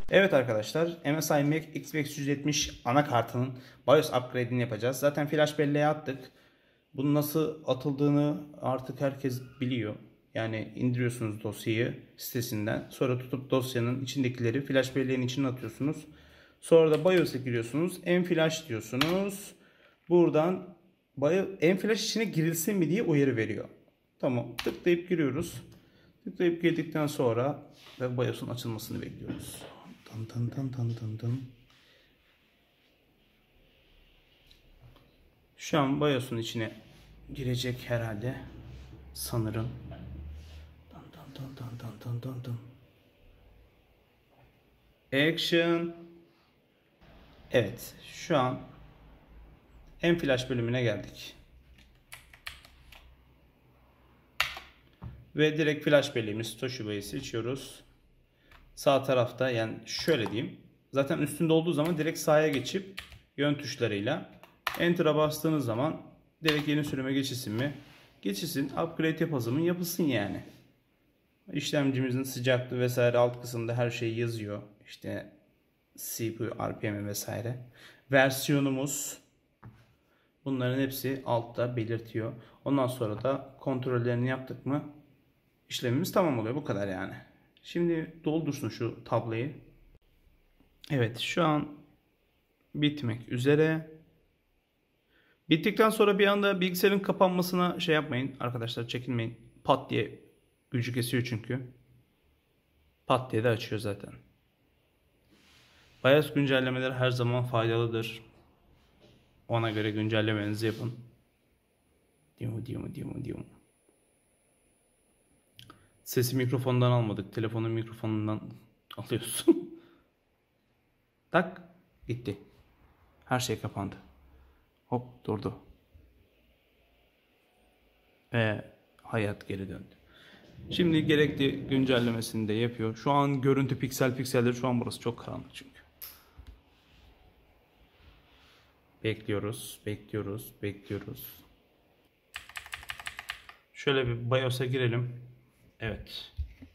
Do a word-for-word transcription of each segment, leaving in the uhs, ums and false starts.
Evet arkadaşlar, M S I Mac X P X yüz yetmiş anakartının BIOS upgrade'ini yapacağız. Zaten flash belleğe attık. Bunun nasıl atıldığını artık herkes biliyor. Yani indiriyorsunuz dosyayı sitesinden. Sonra tutup dosyanın içindekileri flash belleğin içine atıyorsunuz. Sonra da BIOS'a giriyorsunuz. Enflash diyorsunuz. Buradan enflash içine girilsin mi diye uyarı veriyor. Tamam, tıklayıp giriyoruz. Tıklayıp girdikten sonra BIOS'un açılmasını bekliyoruz. Tın tın tın tın tın tın. Şu an BIOS'un içine girecek herhalde. Sanırım. Tın tın tın tın tın tın tın tın. Action. Evet. Şu an enflash bölümüne geldik. Ve direkt flash belleğimiz Toshiba'yı seçiyoruz. Sağ tarafta, yani şöyle diyeyim. Zaten üstünde olduğu zaman direkt sağa geçip yön tuşlarıyla Enter'a bastığınız zaman direkt yeni sürüme geçilsin mi? Geçilsin. Upgrade yapasın mı? Yapılsın yani. İşlemcimizin sıcaklığı vesaire alt kısımda her şey yazıyor. İşte C P U, R P M vesaire. Versiyonumuz. Bunların hepsi altta belirtiyor. Ondan sonra da kontrollerini yaptık mı işlemimiz tamam oluyor. Bu kadar yani. Şimdi doldursun şu tabloyu. Evet, şu an bitmek üzere. Bittikten sonra bir anda bilgisayarın kapanmasına şey yapmayın arkadaşlar, çekinmeyin. Pat diye gücü kesiyor çünkü. Pat diye de açıyor zaten. BIOS güncellemeleri her zaman faydalıdır. Ona göre güncellemenizi yapın. Diyor diyor diyor diyor. Sesi mikrofondan almadık. Telefonun mikrofonundan alıyorsun. Tak. Gitti. Her şey kapandı. Hop durdu. Ve hayat geri döndü. Şimdi gerekli güncellemesini de yapıyor. Şu an görüntü piksel pikseldir. Şu an burası çok karanlık çünkü. Bekliyoruz. Bekliyoruz. Bekliyoruz. Şöyle bir BIOS'a girelim. Evet.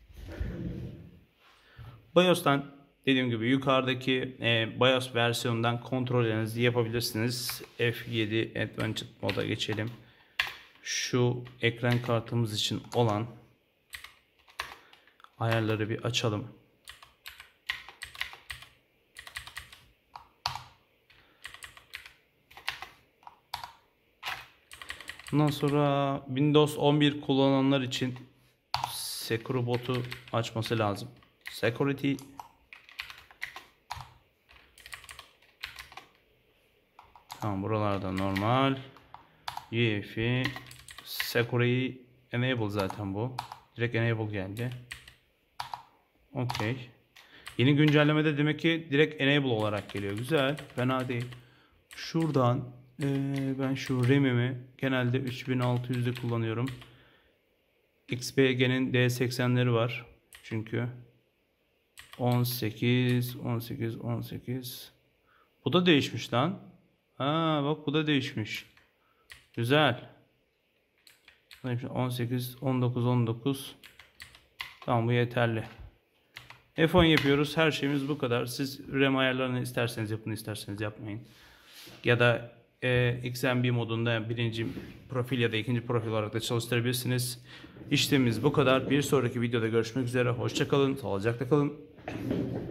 BIOS'tan dediğim gibi yukarıdaki e, BIOS versiyonundan kontrollerinizi yapabilirsiniz. F yedi Advanced moda geçelim. Şu ekran kartımız için olan ayarları bir açalım. Ondan sonra Windows on bir kullananlar için Secure botu açması lazım. Security. Tamam, buralarda normal. U E F I Security Enable zaten bu. Direkt Enable geldi. Okey. Yeni güncellemede demek ki direkt Enable olarak geliyor. Güzel. Fena değil. Şuradan ee, ben şu RAM'imi genelde üç bin altı yüzde kullanıyorum. X P G'nin D seksenleri var. Çünkü on sekiz, on sekiz, on sekiz. Bu da değişmiş lan. Ha bak, bu da değişmiş. Güzel. on sekiz, on dokuz, on dokuz. Tamam, bu yeterli. F on yapıyoruz. Her şeyimiz bu kadar. Siz RAM ayarlarını isterseniz yapın, isterseniz yapmayın. Ya da e, X M B modunda birinci profil ya da ikinci profil olarak da çalıştırabilirsiniz. İşlemimiz bu kadar. Bir sonraki videoda görüşmek üzere. Hoşça kalın. Sağlıcakla kalın.